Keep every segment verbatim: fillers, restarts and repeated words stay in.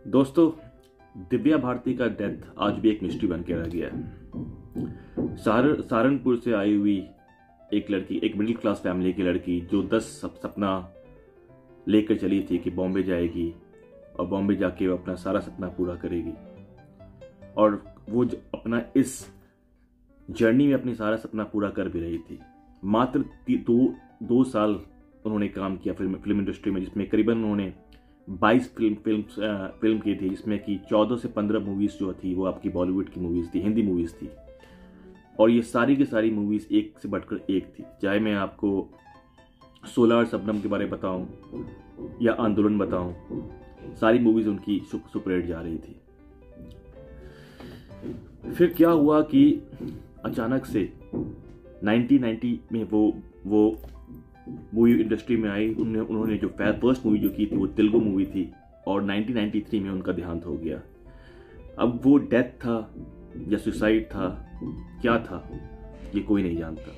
दोस्तों, दिव्या भारती का डेथ आज भी एक मिस्ट्री बन के रह गया है। सार सहारनपुर से आई हुई एक लड़की, एक मिडिल क्लास फैमिली की लड़की, जो दस सप, सपना लेकर चली थी कि बॉम्बे जाएगी और बॉम्बे जाके वो अपना सारा सपना पूरा करेगी। और वो अपना इस जर्नी में अपनी सारा सपना पूरा कर भी रही थी। मात्र दो दो साल उन्होंने काम किया फिल्म फिल्म इंडस्ट्री में, जिसमें करीबन उन्होंने बाईस फिल्म फिल्म फिल्म की थी, जिसमें कि चौदह से पंद्रह मूवीज जो थी वो आपकी बॉलीवुड की मूवीज थी, हिंदी मूवीज थी। और ये सारी की सारी मूवीज एक से बढ़कर एक थी। चाहे मैं आपको सोलह और शबनम के बारे में बताऊं या आंदोलन बताऊं, सारी मूवीज उनकी सुपरहिट जा रही थी। फिर क्या हुआ कि अचानक से नाइनटीन नाइंटी में वो वो मूवी इंडस्ट्री में आई। उन्होंने उन्होंने जो फर्स्ट मूवी जो की थी वो तेलुगु मूवी थी, और नाइनटीन नाइंटी थ्री में उनका देहांत हो गया। अब वो डेथ था या सुसाइड था, क्या था, ये कोई नहीं जानता।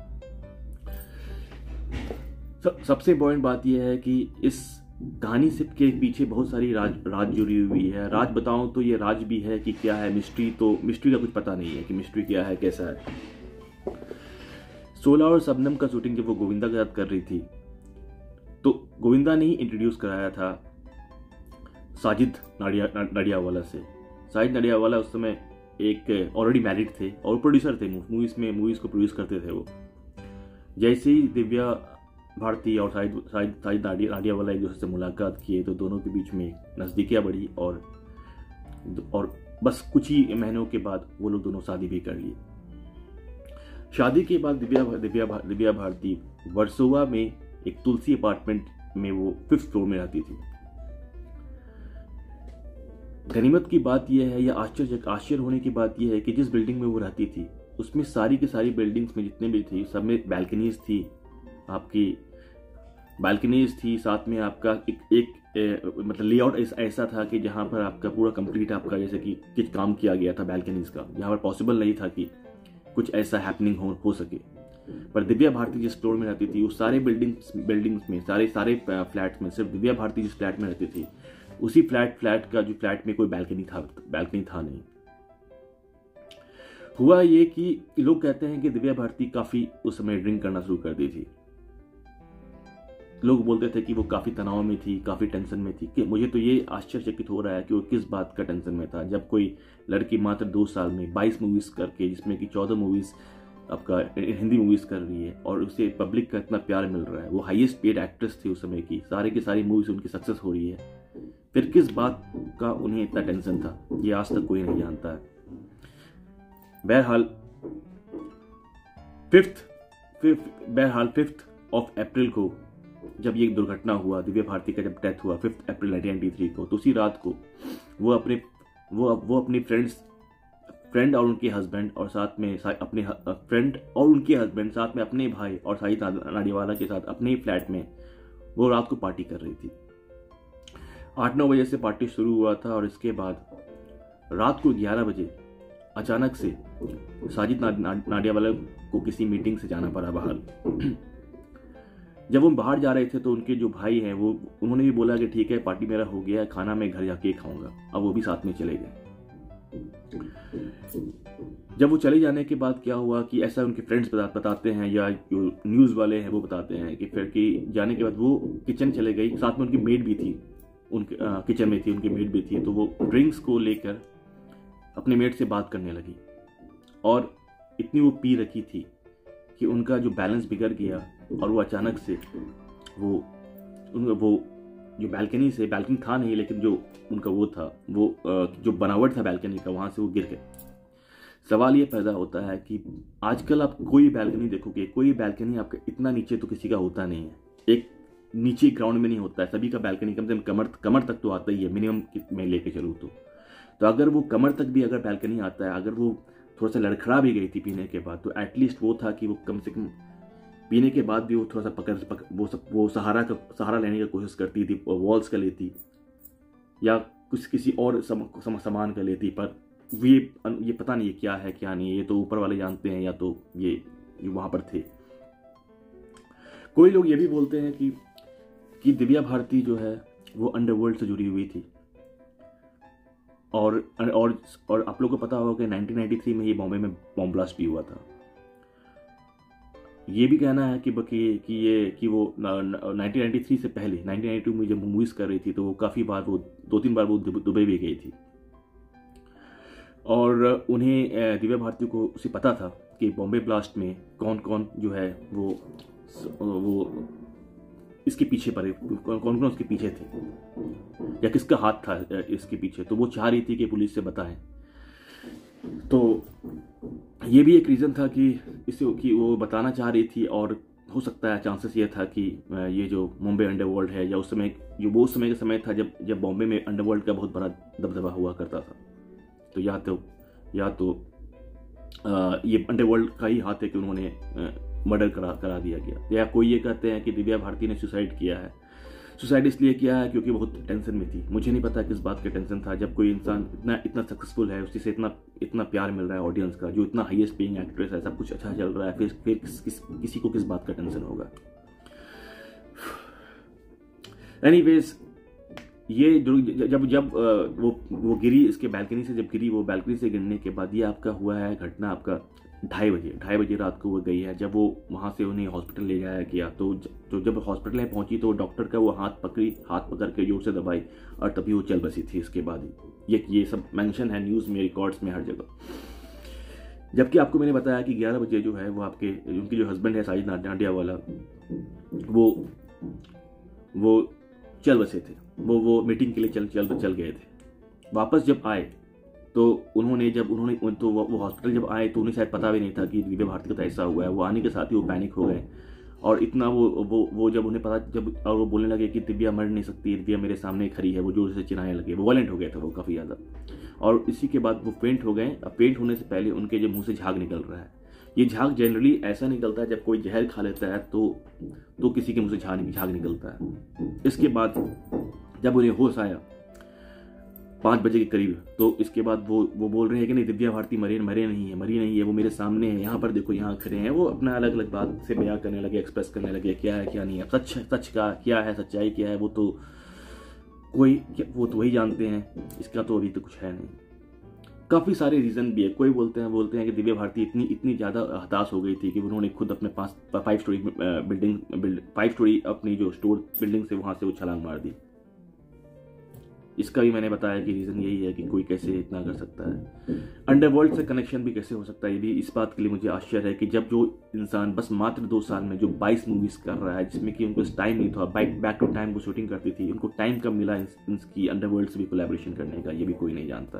सब, सबसे इम्पोर्टेंट बात यह है कि इस कहानी से के पीछे बहुत सारी राज राज जुड़ी हुई है। राज बताऊं तो ये राज भी है कि क्या है, मिस्ट्री तो मिस्ट्री का कुछ पता नहीं है कि मिस्ट्री क्या है, कैसा है। सोलह और शबनम का शूटिंग जब वो गोविंदा के साथ कर रही थी, तो गोविंदा ने ही इंट्रोड्यूस कराया था साजिद नाडिया नाडियावाला से। साजिद नाडियावाला उस समय एक ऑलरेडी मैरिड थे और प्रोड्यूसर थे, मूवीज में मूवीज को प्रोड्यूस करते थे वो। जैसे ही दिव्या भारती और साजिद साजिद साजिद नाडियावाला एक दूसरे से मुलाकात किए, तो दोनों के बीच में नजदीकियां बढ़ी और और बस कुछ ही महीनों के बाद वो लोग दोनों शादी भी कर लिए। शादी के बाद दिव्या दिव्या दिव्या भारती वर्सोवा में एक तुलसी अपार्टमेंट में वो फिफ्थ फ्लोर में रहती थी। गनीमत की बात यह है, या आश्चर्य आश्चर्य होने की बात यह है कि जिस बिल्डिंग में वो रहती थी उसमें सारी की सारी बिल्डिंग्स में जितने भी थी सब में बैल्कनीज थी, आपकी बैल्कनीज थी। साथ में आपका एक, एक ए, मतलब लेआउट ऐसा था कि जहां पर आपका पूरा कंप्लीट आपका जैसे कि कुछ काम किया गया था बैल्कनीज का, जहां पर पॉसिबल नहीं था कि कुछ ऐसा हैपनिंग हो हो सके। पर दिव्या भारती जिस फ्लोर में रहती थी, उस सारे बिल्डिंग्स बिल्डिंग्स में सारे सारे फ्लैट्स में सिर्फ दिव्या भारती जिस फ्लैट में रहती थी, उसी फ्लैट फ्लैट का जो फ्लैट में कोई बैल्कनी था बैल्कनी था नहीं। हुआ ये कि लोग कहते हैं कि दिव्या भारती काफी उस समय ड्रिंक करना शुरू कर दी थी। लोग बोलते थे कि वो काफी तनाव में थी, काफी टेंशन में थी। कि मुझे तो ये आश्चर्यचकित हो रहा है कि वो किस बात का टेंशन में था, जब कोई लड़की मात्र दो साल में बाईस मूवीज करके, जिसमें कि चौदह मूवीज आपका हिंदी मूवीज कर रही है और उसे पब्लिक का इतना प्यार मिल रहा है। वो हाईएस्ट पेड एक्ट्रेस थी उस समय की, सारी की सारी मूवीज उनकी सक्सेस हो रही है, फिर किस बात का उन्हें इतना टेंशन था, ये आज तक कोई नहीं जानता है। बहरहाल फिफ्थ बहरहाल फिफ्थ ऑफ अप्रैल को जब ये दुर्घटना हुआ, दिव्या भारती का जब डेथ हुआ fifth April nineteen ninety three को, तो उसी रात को वो अपने वो वो अपनी फ्रेंड्स फ्रेंड और उनके हस्बैंड और साथ में अपने फ्रेंड और उनके हस्बैंड साथ में अपने भाई और साजिद नाडियावाला के साथ अपने ही फ्लैट में वो रात को पार्टी कर रही थी। आठ नौ बजे से पार्टी शुरू हुआ था और इसके बाद रात को ग्यारह बजे अचानक से साजिद नाडियावाला को किसी मीटिंग से जाना पड़ा बाहर। जब वो बाहर जा रहे थे तो उनके जो भाई हैं वो उन्होंने भी बोला कि ठीक है, पार्टी मेरा हो गया है, खाना मैं घर जाके खाऊंगा। अब वो भी साथ में चले गए। जब वो चले जाने के बाद क्या हुआ कि ऐसा उनके फ्रेंड्स बता, बताते हैं या जो न्यूज वाले हैं वो बताते हैं कि फिर कि जाने के बाद वो किचन चले गई, साथ में उनकी मेड भी थी, उनके किचन में थी, उनकी मेड भी थी। तो वो ड्रिंक्स को लेकर अपने मेड से बात करने लगी और इतनी वो पी रखी थी कि उनका जो बैलेंस बिगड़ गया और वो अचानक से वो वो जो बैल्कनी से, बैल्कनी था नहीं लेकिन जो उनका वो था, वो जो बनावट था बैल्कनी का, वहां से वो गिर गए। सवाल ये पैदा होता है कि आजकल आप कोई बैल्कनी देखोगे, कोई बैल्कनी आपका इतना नीचे तो किसी का होता नहीं है, एक नीचे ग्राउंड में नहीं होता है। सभी का बैल्कनी कम से कम कमर कमर तक तो आता ही है, मिनिमम में लेके चलूँ तो तो अगर वो कमर तक भी अगर बैल्कनी आता है, अगर वो थोड़ा सा लड़खड़ा भी गई थी पीने के बाद, तो एटलीस्ट वो था कि वो कम से कम पीने के बाद भी वो थोड़ा सा पकड़ पक, वो सब वो सहारा का सहारा लेने की कोशिश करती थी, वॉल्स का लेती या कुछ किसी और सम, सम, सामान का लेती। पर ये ये पता नहीं क्या है क्या नहीं, ये तो ऊपर वाले जानते हैं या तो ये वहां पर थे। कोई लोग ये भी बोलते हैं कि कि दिव्या भारती जो है वो अंडरवर्ल्ड से जुड़ी हुई थी। और और और आप लोगों को पता होगा कि नाइनटीन नाइंटी थ्री में ये बॉम्बे में बॉम्ब ब्लास्ट भी हुआ था। ये भी कहना है कि कि, कि ये कि वो नाइनटीन नाइंटी थ्री से पहले नाइनटीन नाइंटी टू में जब मूवीज़ कर रही थी तो वो काफ़ी बार वो दो तीन बार वो दुबई भी गई थी, और उन्हें दिव्या भारती को उसे पता था कि बॉम्बे ब्लास्ट में कौन कौन जो है वो वो इसके पीछे पड़े, कौन कौन उसके पीछे थे या किसका हाथ था इसके पीछे। तो वो चाह रही थी कि पुलिस से बताएं। तो ये भी एक रीज़न था कि इसे कि वो बताना चाह रही थी, और हो सकता है चांसेस ये था कि ये जो मुंबई अंडरवर्ल्ड है, या उस समय जो वो उस समय का समय था जब जब बॉम्बे में अंडरवर्ल्ड का बहुत बड़ा दबदबा हुआ करता था। तो या तो या तो आ, ये अंडरवर्ल्ड का ही हाथ है कि उन्होंने मर्डर करा करा दिया गया, या कोई ये कहते हैं कि दिव्या भारती ने सुसाइड किया है। सुसाइड इसलिए किया है क्योंकि बहुत टेंशन में थी। मुझे नहीं पता किस बात का टेंशन था। जब कोई इंसान इतना इतना सक्सेसफुल है, उसी से इतना इतना प्यार मिल रहा है ऑडियंस का, जो इतना हाईएस्ट पेइंग एक्ट्रेस है, सब कुछ अच्छा चल रहा है, फिर फिर किस, किस, किसी को किस बात का टेंशन होगा। एनीवेज, ये जब जब वो वो गिरी इसके बालकनी से, जब गिरी वो बालकनी से गिरने के बाद ये आपका हुआ है घटना आपका ढाई बजे ढाई बजे रात को वो गई है। जब वो वहाँ से उन्हें हॉस्पिटल ले जाया गया तो तो जब हॉस्पिटल में पहुंची तो डॉक्टर का वो हाथ पकड़ी हाथ पकड़ के जोर से दबाई और तभी वो चल बसी थी। इसके बाद ही ये ये सब मेंशन है न्यूज़ में, रिकॉर्ड्स में, हर जगह। जबकि आपको मैंने बताया कि ग्यारह बजे जो है वो आपके उनके जो हस्बैंड है साजिद नाडियावाला, वो वो चल बसे थे, वो वो मीटिंग के लिए चल चल चल गए थे। वापस जब आए तो उन्होंने जब उन्होंने तो वो हॉस्पिटल जब आए तो उन्हें शायद पता भी नहीं था कि दिव्या भारती का तो ऐसा हुआ है। वो आने के साथ ही वो पैनिक हो गए, और इतना वो वो वो जब उन्हें पता जब और वो बोलने लगे कि दिव्या मर नहीं सकती, दिव्या मेरे सामने खड़ी है, वो जोर से चिल्लाने लगे। वो वायलेंट हो गए थे वो काफ़ी ज़्यादा, और इसी के बाद वो फेंट हो गए। अब फेंट होने से पहले उनके जो मुँह से झाग निकल रहा है, ये झाग जनरली ऐसा निकलता है जब कोई जहर खा लेता है तो तो किसी के मुँह से झाग झाग निकलता है। इसके बाद जब उन्हें होश आया पाँच बजे के करीब, तो इसके बाद वो वो बोल रहे हैं कि नहीं दिव्या भारती मरे मरे नहीं है मरी नहीं है, वो मेरे सामने है, यहाँ पर देखो, यहाँ खड़े हैं। वो अपना अलग अलग बात से बयां करने लगे, एक्सप्रेस करने लगे क्या है क्या नहीं है, सच सच का क्या है, सच्चाई क्या है, वो तो कोई वो तो वही जानते हैं, इसका तो अभी तो कुछ है नहीं। काफ़ी सारे रीज़न भी है। कोई बोलते हैं बोलते हैं कि दिव्या भारती इतनी इतनी ज़्यादा हताश हो गई थी कि उन्होंने खुद अपने पास five story building five story अपनी जो स्टोर बिल्डिंग से वहाँ से वो छलांग मार दी। इसका भी मैंने बताया कि रीज़न यही है कि कोई कैसे इतना कर सकता है। अंडरवर्ल्ड से कनेक्शन भी कैसे हो सकता है, ये भी इस बात के लिए मुझे आश्चर्य है कि जब जो इंसान बस मात्र दो साल में जो बाईस मूवीज़ कर रहा है, जिसमें कि उनको टाइम नहीं था, बैक बैक टू टाइम वो शूटिंग करती थी, उनको टाइम कब मिला इसकी अंडरवर्ल्ड से भी कोलैबोरेशन करने का, ये भी कोई नहीं जानता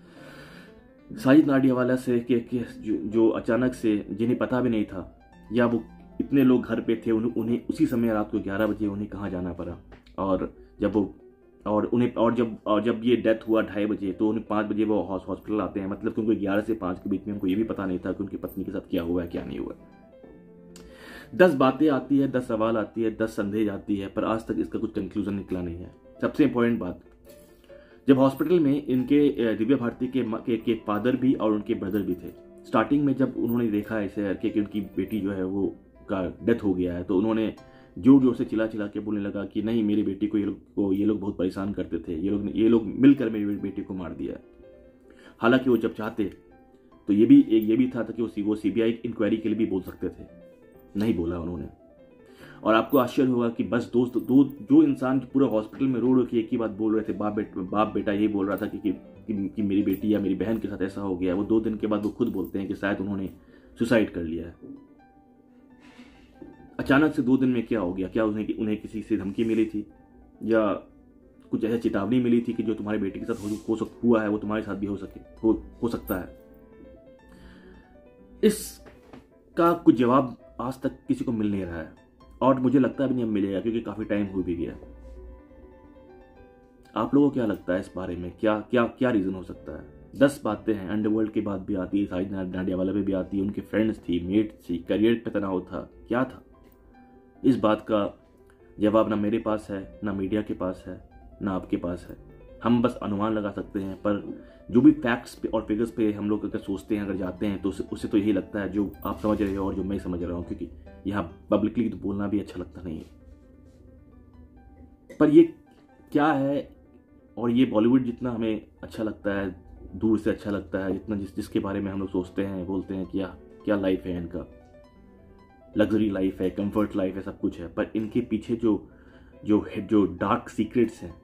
है। साजिद नाडियावाला से कि, कि जो, जो अचानक से जिन्हें पता भी नहीं था, या वो इतने लोग घर पे थे, उन्हें उन्हें उसी समय रात को ग्यारह बजे उन्हें कहाँ जाना पड़ा, और जब वो और उन्हें और जब और जब ये डेथ हुआ ढाई बजे तो उन्हें पाँच बजे वो हॉस्पिटल आते हैं। मतलब कि उनको ग्यारह से पाँच के बीच में उनको ये भी पता नहीं था कि उनकी पत्नी के साथ क्या हुआ है क्या नहीं हुआ। दस बातें आती है, दस सवाल आती है, दस संदेह आती है, पर आज तक इसका कुछ कंक्लूजन निकला नहीं है। सबसे इंपॉर्टेंट बात, जब हॉस्पिटल में इनके दिव्या भारती के, के, के फादर भी और उनके ब्रदर भी थे। स्टार्टिंग में जब उन्होंने देखा ऐसे करके कि उनकी बेटी जो है वो का डेथ हो गया है, तो उन्होंने जोर जोर से चिल्ला चिल्ला के बोलने लगा कि नहीं, मेरी बेटी को ये लोग को ये लोग बहुत परेशान करते थे, ये लोग ये लोग मिलकर मेरी बेटी को मार दिया। हालांकि वो जब चाहते तो ये भी ये भी था कि वो सीबीआई इंक्वायरी के लिए भी बोल सकते थे, नहीं बोला उन्होंने। और आपको आश्चर्य होगा कि बस दोस्त दो जो इंसान पूरा हॉस्पिटल में रो रो के एक ही बात बोल रहे थे, बाप बेटा बाप बेटा यही बोल रहा था कि, कि, कि, कि मेरी बेटी या मेरी बहन के साथ ऐसा हो गया, वो दो दिन के बाद वो खुद बोलते हैं कि शायद उन्होंने सुसाइड कर लिया है। अचानक से दो दिन में क्या हो गया? क्या उन्हें उन्हें किसी से धमकी मिली थी, या कुछ ऐसा चेतावनी मिली थी कि जो तुम्हारे बेटे के साथ हो, हो सक, हुआ है वो तुम्हारे साथ भी हो सके हो, हो सकता है? इसका कुछ जवाब आज तक किसी को मिल नहीं रहा है, और मुझे लगता भी नहीं अब मिलेगा, क्योंकि काफी टाइम हो भी गया। आप लोगों को क्या लगता है इस बारे में? क्या क्या क्या रीजन हो सकता है? दस बातें हैं, अंडरवर्ल्ड की बात भी आती है, साजिद नाडियावाला पे भी आती है, उनके फ्रेंड्स थी, मेट्स थी, करियर पे तनाव था, क्या था? इस बात का जवाब ना मेरे पास है, ना मीडिया के पास है, ना आपके पास है। हम बस अनुमान लगा सकते हैं, पर जो भी फैक्ट्स पे और फिगर्स पे हम लोग अगर सोचते हैं, अगर जाते हैं, तो उससे तो यही लगता है जो आप समझ रहे हो और जो मैं समझ रहा हूँ, क्योंकि यहाँ पब्लिकली तो बोलना भी अच्छा लगता नहीं है। पर ये क्या है और ये बॉलीवुड जितना हमें अच्छा लगता है, दूर से अच्छा लगता है, जितना जिस जिसके बारे में हम लोग सोचते हैं, बोलते हैं कि क्या क्या लाइफ है इनका, लग्जरी लाइफ है, कंफर्ट लाइफ है, सब कुछ है, पर इनके पीछे जो जो जो डार्क सीक्रेट्स हैं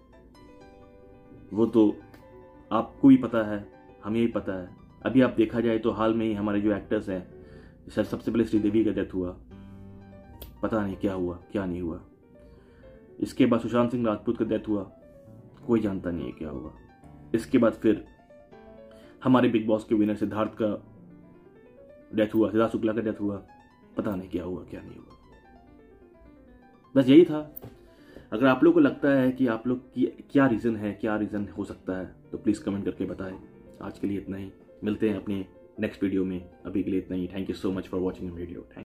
वो तो आपको भी पता है, हमें भी पता है। अभी आप देखा जाए तो हाल में ही हमारे जो एक्टर्स हैं, सर सबसे पहले श्रीदेवी का डेथ हुआ, पता नहीं क्या हुआ क्या नहीं हुआ। इसके बाद सुशांत सिंह राजपूत का डेथ हुआ, कोई जानता नहीं है क्या हुआ। इसके बाद फिर हमारे बिग बॉस के विनर सिद्धार्थ का डेथ हुआ, सिद्धार्थ शुक्ला का डेथ हुआ, पता नहीं क्या हुआ क्या नहीं हुआ। बस यही था। अगर आप लोग को लगता है कि आप लोग की क्या रीज़न है, क्या रीज़न हो सकता है, तो प्लीज़ कमेंट करके बताएं। आज के लिए इतना ही, मिलते हैं अपने नेक्स्ट वीडियो में। अभी के लिए इतना ही। Thank you so much for watching video. Thank